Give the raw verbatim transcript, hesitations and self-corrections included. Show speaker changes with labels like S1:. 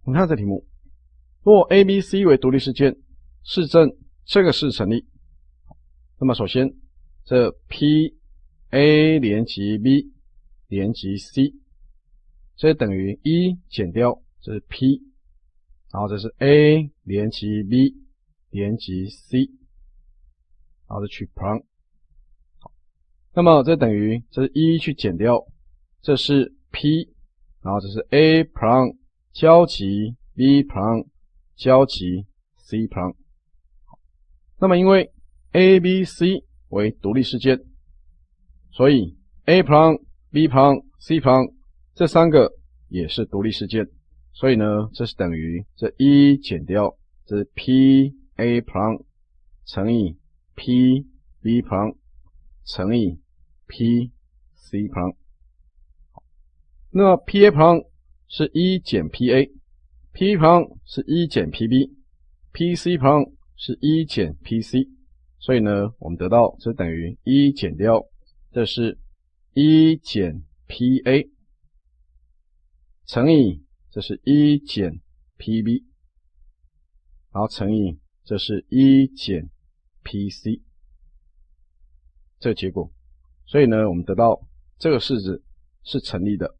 S1: 我们看这题目，若 A、B、C 为独立事件，示证这个式成立。那么首先，这 P、A 连及 B 连及 C， 这等于一减掉这是 P， 然后这是 A 连及 B 连及 C， 然后再去 prime。那么这等于这是一去减掉，这是 P， 然后这是 A prime 交集 B prime 交集 C prime。那么因为 A、B、C 为独立事件，所以 A prime、B prime、C prime 这三个也是独立事件，所以呢，这是等于这一减掉这是 P、A prime 乘以 P、B prime 乘以 P、C prime。那么 P-A prime 是一减 P-A，P prime 是一减 P-B，P-C prime 是一减 P-C， 所以呢，我们得到这等于一减掉，这是一减 P-A 乘以这是一减 P-B， 然后乘以这是一减 P-C， 这个结果。所以呢，我们得到这个式子是成立的。